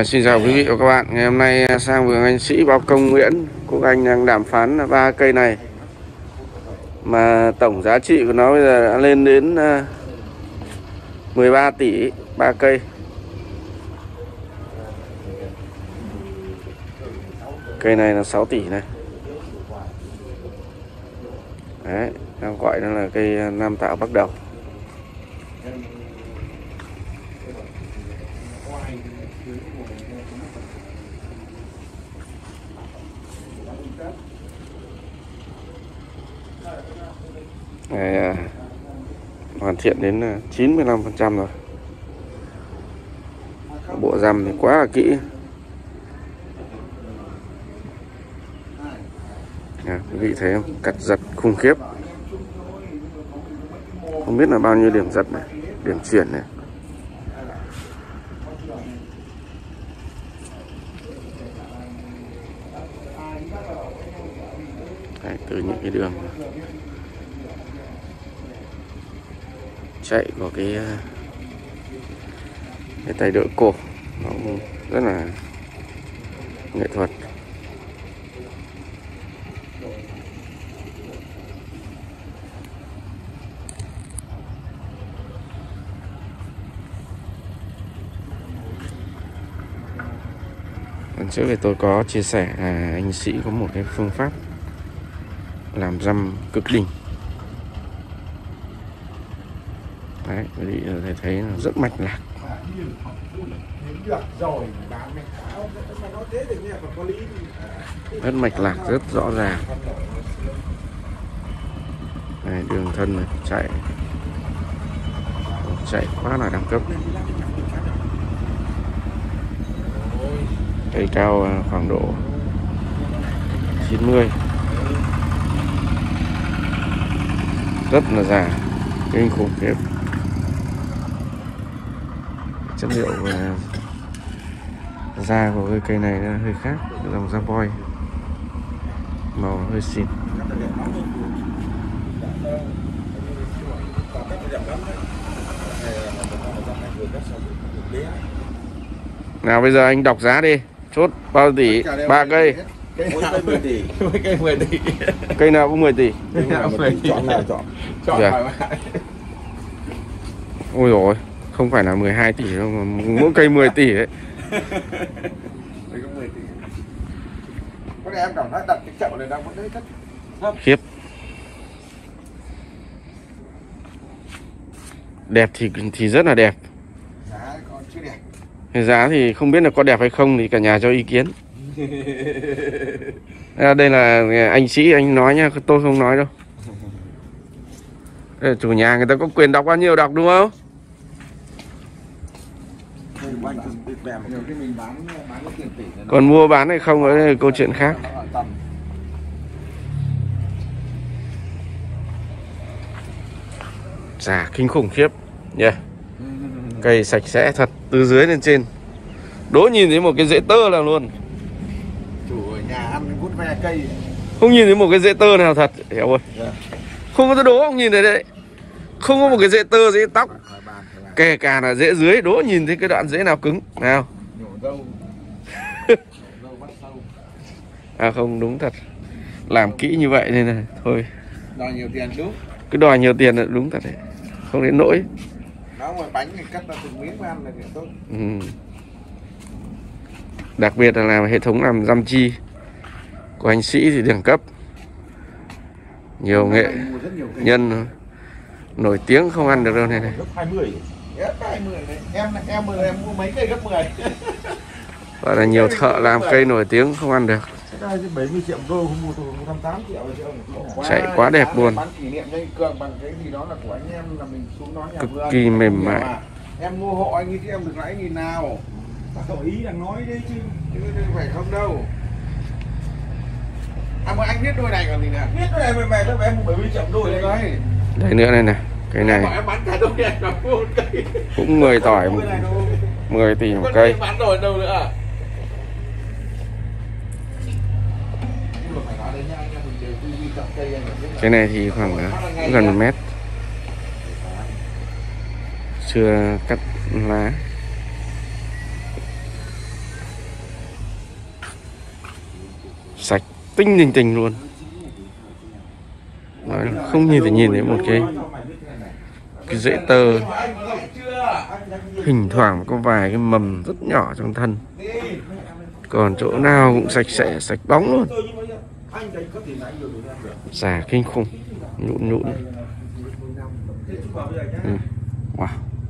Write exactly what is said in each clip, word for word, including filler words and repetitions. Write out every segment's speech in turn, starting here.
À, xin chào quý vị và các bạn. Ngày hôm nay sang vườn anh Sĩ Bao Công Nguyễn, Quốc Anh đang đàm phán ba cây này mà tổng giá trị của nó bây giờ đã lên đến mười ba tỷ, ba cây. Cây này là sáu tỷ này. Đấy, đang gọi nó là cây Nam Tạo Bắc Đầu. Này, à, hoàn thiện đến chín mươi lăm phần trăm rồi. Bộ răm thì quá là kỹ. À, quý vị thấy không? Cắt giật khủng khiếp. Không biết là bao nhiêu điểm giật này, điểm chuyển này. Đấy, từ những cái đường chạy của cái cái tay đỡ cổ nó cũng rất là nghệ thuật. Lần trước thì tôi có chia sẻ là anh Sĩ có một cái phương pháp làm răm cực đỉnh. Đấy, quý vị có thấy là rất mạch lạc. Rất mạch lạc, rất rõ ràng. Này, đường thân này, chạy chạy quá là đẳng cấp. Cây cao khoảng độ chín mươi, rất là già, kinh khủng khiếp. Chất liệu và da của cây cây này nó hơi khác, dòng da voi, màu hơi xịn. Nào bây giờ anh đọc giá đi, chốt bao tỷ, ba cây. Cây nào mười tỷ, cây mười tỷ. Cây nào cũng mười tỷ. Cây nào mười tỷ. Chọn nào chọn. Chọn thoải mái. Ôi rồi, không phải là mười hai tỷ đâu, mà mỗi cây mười tỷ đấy. Đây có mười tỷ. Có lẽ em cảm thấy đặt cái chậu này đang vẫn thấy thấp. Thấp. Khiếp. Đẹp thì thì rất là đẹp. Giá còn chưa đẹp. Cái giá thì không biết là có đẹp hay không thì cả nhà cho ý kiến. À, đây là anh Sĩ anh nói nha, tôi không nói đâu. Đây, chủ nhà người ta có quyền đọc bao nhiêu đọc đúng không? Còn mua bán hay không ấy là câu chuyện khác. Già kinh khủng khiếp. Yeah. Cây sạch sẽ thật, từ dưới lên trên. Đố nhìn thấy một cái rễ tơ nào luôn. Chủ ở nhà ăn vút ve cây. Không nhìn thấy một cái rễ tơ nào thật. Hiểu ơi. Yeah. Không có đố không nhìn thấy đấy. Không có một cái rễ tơ, rễ tóc. Kể cả là rễ dưới, đố nhìn thấy cái đoạn rễ nào cứng. Nào. À không, đúng thật. Làm kỹ như vậy nên là thôi. Đòi nhiều tiền đúng. Cứ đòi nhiều tiền là đúng thật đấy. Không đến nỗi. Đó mà bánh thì cắt ra từng miếng ăn là tốt. Ừ. Đặc biệt là làm hệ thống làm răm chi của anh Sĩ thì đẳng cấp. Nhiều nghệ nhân nổi tiếng không ăn được đâu này này. Gấp hai mươi. Gấp hai mươi này. Em em em mua mấy cây gấp mười. Gọi là nhiều thợ làm cây nổi tiếng không ăn được. bảy mươi triệu đô không mua tôi một trăm tám mươi triệu. Chạy quá đẹp luôn. Bán kỷ niệm đây Cường bằng cái gì đó là của anh em là mình xuống nói nhà cực vườn. kỳ mềm mại. Em mua hộ anh ấy chứ em được lãi nghìn nào. Cậu ý đang nói đấy chứ. Chứ phải không đâu. À mà anh biết đôi này còn gì nè. Biết đôi này mềm mềm thôi em mua bảy mươi triệu đôi đấy. Đấy. Đây nữa này này. Cái này em bán cả đôi này nó mua một cây. Cũng mười tỏi, mười tỷ một cây. Bán rồi đâu nữa. Cái này thì khoảng gần một mét. Chưa cắt lá. sạch tinh tình tình luôn. Nói không nhìn thì nhìn thấy một cái cái rễ tơ, thỉnh thoảng có vài cái mầm rất nhỏ trong thân, còn chỗ nào cũng sạch sẽ, sạch bóng luôn. Già kinh khủng, nhũn nhũn. Ừ. Wow,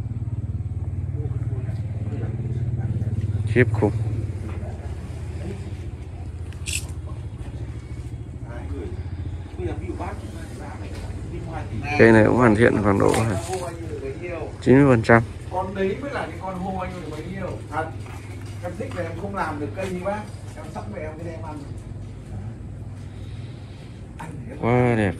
khiếp khủng. Cây này cũng hoàn thiện khoảng độ chín mươi phần trăm. Con đấy mới là cái con hô anh được bấy nhiêu thật. Em thích là em không làm được cây như bác, em sắp về em cái đem ăn. Quá đẹp.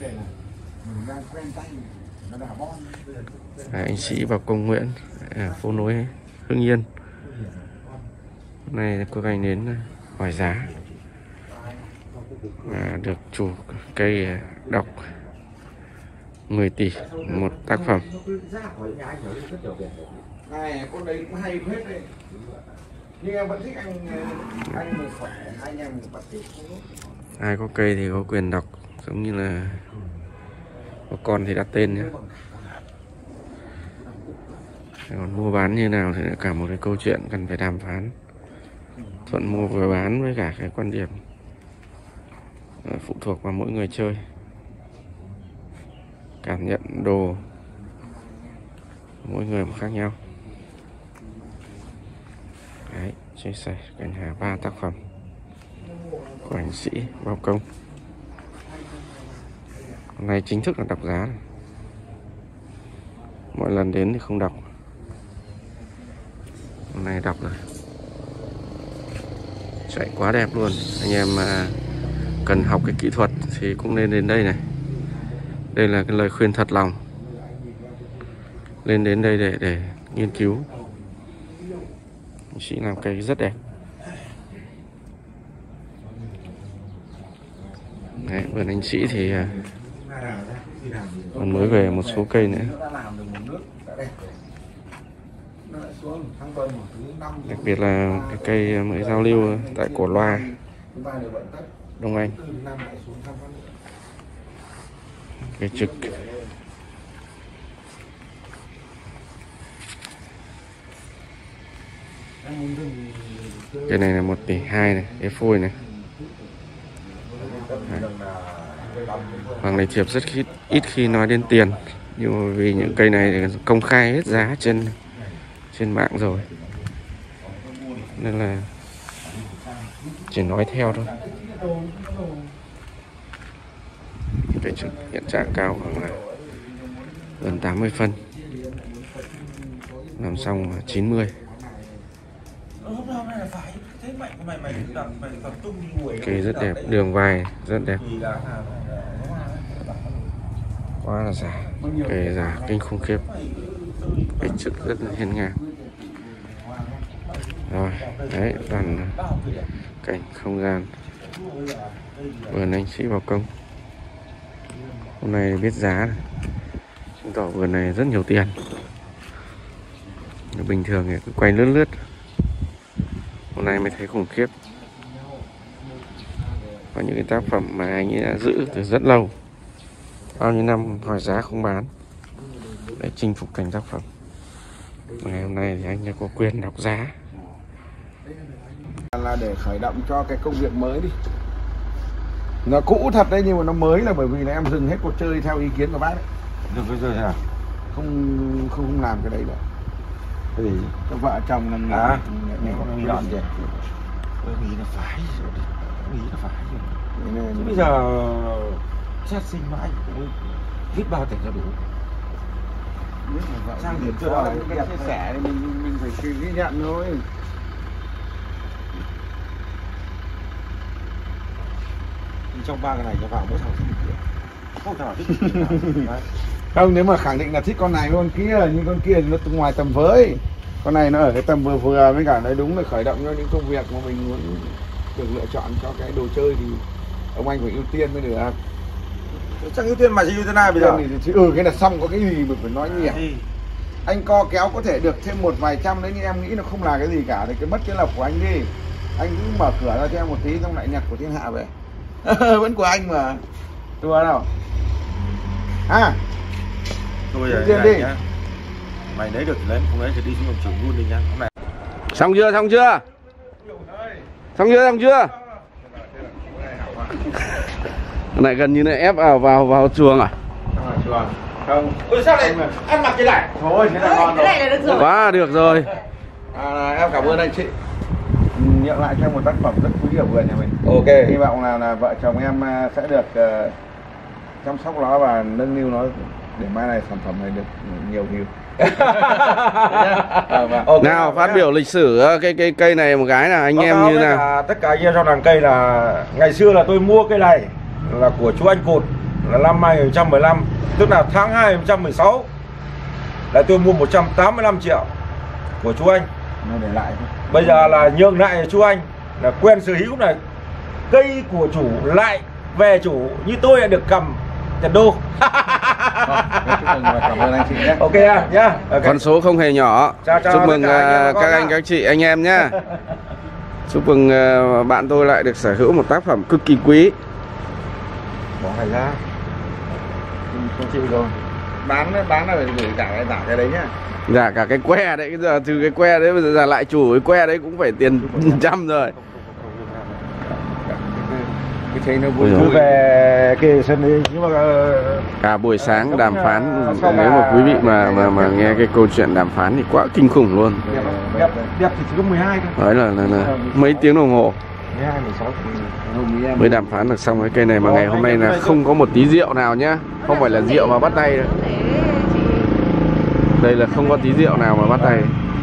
À, anh Sĩ vào công Nguyễn ở phố nối Hưng Yên. Hôm nay cô anh đến hỏi giá à, được chủ cây đọc mười tỷ một tác phẩm. Này con đấy cũng hay hết đấy. Nhưng em vẫn thích anh anh mình khỏe, anh em mình bật tít. Ai có cây thì có quyền đọc, giống như là có con thì đặt tên nhé. Còn mua bán như nào thì là cả một cái câu chuyện cần phải đàm phán, thuận mua vừa bán với cả cái quan điểm phụ thuộc vào mỗi người chơi, cảm nhận đồ mỗi người một khác nhau. Đấy, chia sẻ cả nhà ba tác phẩm của anh Sĩ Bao Công. Hôm nay chính thức là đọc giá này. Mỗi lần đến thì không đọc, hôm nay đọc rồi. Chạy quá đẹp luôn. Anh em mà cần học cái kỹ thuật thì cũng nên đến đây này. Đây là cái lời khuyên thật lòng. Lên đến đây để để nghiên cứu. Anh Sĩ làm cây rất đẹp. Đấy, vườn anh Sĩ thì còn mới về một số cây nữa. Đặc biệt là cái cây mới giao lưu tại Cổ Loa, Đông Anh. Cây trực. Cái này là một tỷ hai này, cái phôi này. Hoàng Lê Thiệp rất ít, ít khi nói đến tiền, nhưng mà vì những cây này thì công khai hết giá trên trên mạng rồi, nên là chỉ nói theo thôi. Cây trực hiện trạng cao khoảng là gần tám mươi phân, làm xong là chín mươi. Cây rất đẹp, đường vai rất đẹp, quá là già, cây già kinh khủng khiếp, cây trực rất là hiên ngang. Rồi, đấy, toàn cảnh không gian vườn anh Sĩ Bao Công. Hôm nay biết giá này, chứng tỏ vườn này rất nhiều tiền. Bình thường thì cứ quay lướt lướt, hôm nay mới thấy khủng khiếp. Có những cái tác phẩm mà anh ấy đã giữ từ rất lâu, bao nhiêu năm hỏi giá không bán, để chinh phục cảnh tác phẩm. Ngày hôm nay thì anh đã có quyền đọc giá. Là để khởi động cho cái công việc mới đi. Nó cũ thật đấy, nhưng mà nó mới là bởi vì là em dừng hết cuộc chơi theo ý kiến của bác đấy. Dừng cuộc chơi à? Không không không làm cái đấy nữa. Cái gì? Các vợ chồng là người à? này có nghĩ đoạn gì? Tôi nghĩ là phải rồi, tôi nghĩ là phải rồi. Nên... Chứ bây giờ sát sinh mãi cũng biết bao tiền ra đủ. Sang điểm cho đó những cái chia sẻ thì mình mình phải ghi nhận thôi. Trong ba cái này cho vào mỗi thằng thích được, không thằng nào thích được. Không, nếu mà khẳng định là thích con này con kia, nhưng con kia thì nó ngoài tầm với, con này nó ở cái tầm vừa vừa, với cả đấy đúng là khởi động cho những công việc mà mình muốn được lựa chọn cho cái đồ chơi thì ông anh phải ưu tiên mới được. Chẳng ưu tiên mà gì ưu tiên ai bây giờ? Thì, ừ cái là xong, có cái gì mình phải nói nhiều. Anh co kéo có thể được thêm một vài trăm đấy, nhưng em nghĩ nó không là cái gì cả, thì cái mất cái lộc của anh đi. Anh cứ mở cửa ra cho em một tí xong lại nhặt của thiên hạ về. Vẫn của anh mà. Tua đâu? À. Tôi ở Riêng đây đi. nhá. Mày lấy được thì lấy, không lấy thì đi xuống đồng trường luôn đi nhá. Hôm nay. Xong chưa, xong chưa? Xong chưa, xong chưa? Này gần như này ép vào vào vào chuồng à? Chuồng. Không. Ôi sao lại ăn mặc cái này? Thôi thế là ngon rồi. Cái này là được rồi. Quá được rồi. À, em cảm ơn anh chị. Nhận lại cho một tác phẩm rất quý ở vườn nhà mình. Ok. Hy vọng là, là vợ chồng em sẽ được uh, chăm sóc nó và nâng niu nó để mai này sản phẩm này được nhiều view. Okay, Nào phát biểu lịch sử cái cái cây này một cái là anh báo em cáo như với nào? cả tất cả anh em trong làng cây là ngày xưa là tôi mua cây này là của chú anh Cột là năm hai nghìn không trăm mười lăm, tức là tháng hai năm hai nghìn không trăm mười sáu là tôi mua một trăm tám mươi lăm triệu của chú anh. Nó để lại. Bây giờ là nhường lại chú anh là quen sở hữu này, cây của chủ lại về chủ, như tôi đã được cầm tiền đô. Cảm ơn anh chị nhé. Ok à, nhá. Okay. Con số không hề nhỏ. Chào, chào Chúc mừng tất cả anh em uh, và các con anh ạ. các chị anh em nhá. Chúc mừng uh, bạn tôi lại được sở hữu một tác phẩm cực kỳ quý. Bỏ này ra. Không chịu rồi. Bán bán là phải gửi cả cái cả cái đấy nhá. Dạ cả cái que đấy, cái giờ từ cái que đấy bây giờ ra lại chủ cái que đấy cũng phải tiền trăm rồi. Cái thấy nó vui Ôi Cứ vui. về cái sân đi nhưng mà Cả buổi sáng đàm phán, Xong nếu là- mà quý vị mà mà mà nghe cái câu chuyện đàm phán thì quá kinh khủng luôn. đẹp, đẹp, đẹp thì chỉ có mười hai thôi. Đấy là, là, là mấy tiếng đồng hồ mười hai, mười sáu mới đàm phán được xong cái cây này, mà ngày hôm nay là không có một tí rượu nào nhá, không phải là rượu mà bắt tay đâu. Đây là không có tí rượu nào mà bắt tay.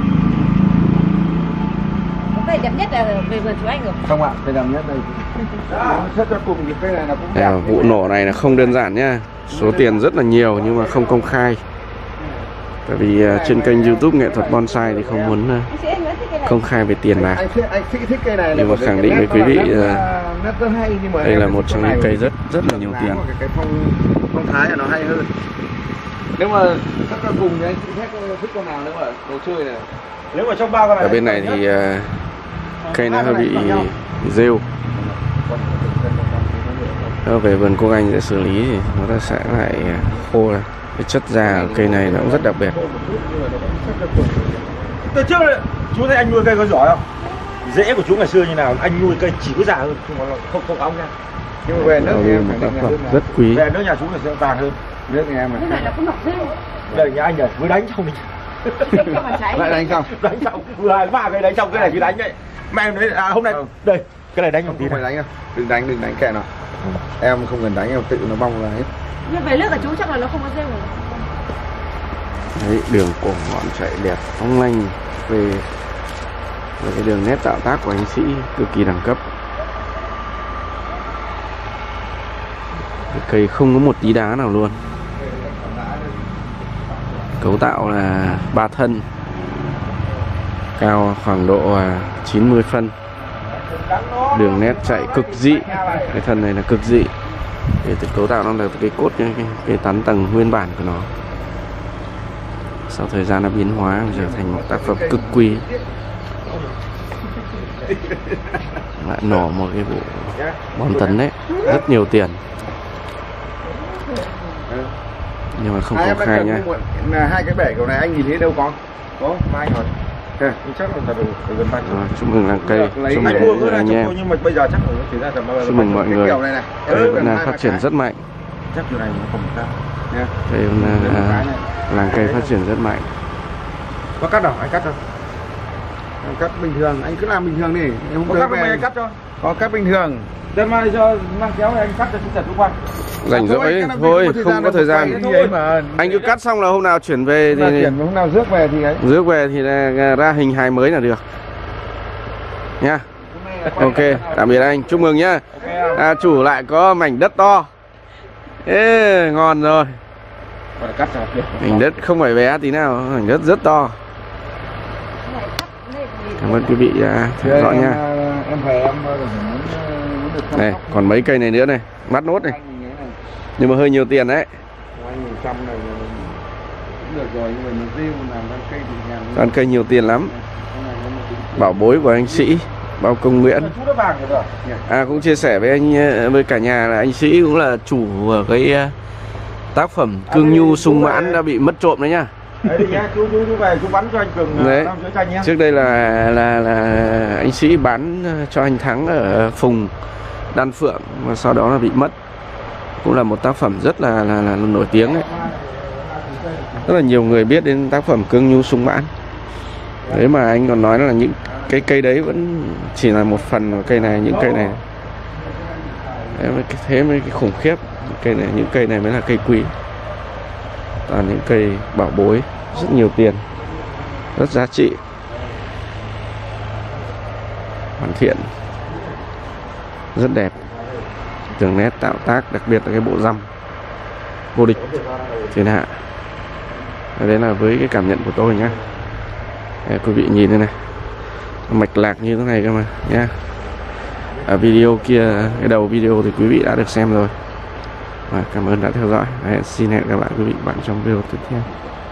Cái đẹp nhất là về vườn chú anh rồi. Không ạ, cây đầm nhất đây. Xét cho cùng thì cây này là cũng đẹp. À, vụ nổ này là không đơn giản nhá, số tiền rất là nhiều nhưng mà không công khai. Tại vì uh, trên kênh YouTube Nghệ thuật Bonsai thì không muốn uh, Anh chị em vẫn thích cái này. công khai về tiền bạc. Anh thích anh thích, thích cây này. Nhưng mà bởi vì khẳng cái định với nét quý nó vị là nét, là nét rất hay, nhưng mà đây em là thích một trong này những cây bởi rất rất là nhiều dáng tiền. và Cái, cái phong phong thái là nó hay hơn. Nếu mà tất cả cùng thì anh chị thích thích con nào nếu mà đồ chơi này. Nếu mà trong ba con này Ở bên này thì uh, cây nó hơi bị rêu. Nếu về vườn cô anh sẽ xử lý thì nó sẽ lại khô này. Cái chất da ở cây này nó cũng rất đặc biệt. từ trước này, chú thấy anh nuôi cây có giỏi không? Rễ của chú ngày xưa như nào, anh nuôi cây chỉ có già hơn, không có không không óng nha. Nhưng mà về nước Đây thì là em một khẳng tác định là phẩm nước rất quý. Về nước nhà chú là sẽ vàng hơn. nước nhà em Cái này là là có mọc rêu. Đây nhà anh này, vừa đánh xong đi. Cho mà cháy. lại đánh xong. Đánh xong, vừa hai ba cái đánh xong cái này chứ đánh đấy. Mà em đấy, à hôm nay, Không. đây, cái này đánh một Không tí phải này. đánh đâu, đừng đánh đừng đánh kệ nào. Em không cần đánh, em tự nó bong ra hết. Nhưng về nước của chú chắc là nó không có rêu rồi. Đấy, đường cổ ngọn chạy đẹp óng lanh, về với cái đường nét tạo tác của anh Sĩ cực kỳ đẳng cấp. Cái cây không có một tí đá nào luôn. Cấu tạo là ba thân, cao khoảng độ chín mươi phân. Đường nét chạy cực dị. Cái thân này là cực dị. Để từ cấu tạo nó là cái cốt, cái, cái, cái tán tầng nguyên bản của nó. Sau thời gian nó biến hóa trở thành một tác phẩm cực quý. Lại nổ một cái vụ bom tấn đấy, rất nhiều tiền. Nhưng mà không Hai em công đang khai cầm nha. một- là hai cái bể kiểu này anh nhìn thấy đâu có? Có, mai rồi. Thế. Nhưng chắc là thật đủ, từ gần ba triệu. Rồi, chúc mừng làng cây, Lấy chúc Anh mừng mua mọi bữa người nay anh chụp em. thôi nhưng mà bây giờ chắc là nó chỉ ra tầm bao Chúc mừng mọi Cái người. kiểu này này. Cây Ừ, vẫn cần đang hai phát ba triển cái. rất mạnh. chắc kiểu này nó không cao. Nha. Cây vẫn đang, Đây, một cái à, này. làng cây phát triển rất mạnh. Có cắt đâu, anh cắt cho. Em cắt bình thường, anh cứ làm bình thường đi. Em không Có tới cắt không về. anh cắt cho. Có cắt bình thường. Đem mai cho mang kéo này anh cắt cho chú Trần Trung Quang. Rảnh Thôi, rỗi cái làm thôi, việc không có đâu, thời một gian. quay thôi mà. Anh cứ cắt xong là hôm nào chuyển về Là thì chuyển hôm nào rước về thì ấy. rước về thì là ra hình hài mới là được. Nha. Ok, tạm biệt anh, chúc mừng nhá. À, chủ lại có mảnh đất to. Ê, ngon rồi. Gọi là cắt cho. Mảnh đất không phải bé tí nào, mảnh đất rất to. Cái này cắt lên thì- Cảm ơn quý vị đã theo Thế dõi em, nha. à, em về em muốn, muốn được chăm Này, sóc. còn mấy cây này nữa này, bắt nốt này. Anh mình ấy này. Nhưng mà hơi nhiều tiền đấy. Anh mình chăm này cũng được rồi, nhưng mà mình riêng làm ra cây thì nhàn. Toàn cây nhiều tiền lắm. Bảo bối của anh Sĩ. Bao Công Nguyễn. Chú nó vàng rồi. À, cũng chia sẻ với anh, với cả nhà là anh Sĩ cũng là chủ của cái tác phẩm Cương Nhu Sung Mãn đã bị mất trộm đấy nhá. Đấy đi nhá, chú chú chú về chú bắn cho anh Cường đấy. năm chữa tranh nhá. Trước đây là là là anh Sĩ bán cho anh Thắng ở Phùng Đan Phượng và sau đó là bị mất. Cũng là một tác phẩm rất là là, là nổi tiếng đấy. Rất là nhiều người biết đến tác phẩm Cương Nhu Sung Mãn. Đấy mà anh còn nói là những cái cây đấy vẫn chỉ là một phần của cây này, những cây này. Đấy, thế mới cái khủng khiếp. Cây này, những cây này mới là cây quý. Toàn những cây bảo bối, rất nhiều tiền, rất giá trị, hoàn thiện, rất đẹp, đường nét tạo tác, đặc biệt là cái bộ răm vô địch thiên hạ. Đấy là với cái cảm nhận của tôi nhá. Đấy, quý vị nhìn đây này, mạch lạc như thế này cơ mà nhá. Ở video kia, cái đầu video thì quý vị đã được xem rồi. Và cảm ơn đã theo dõi. Đấy, xin hẹn gặp lại quý vị bạn trong video tiếp theo.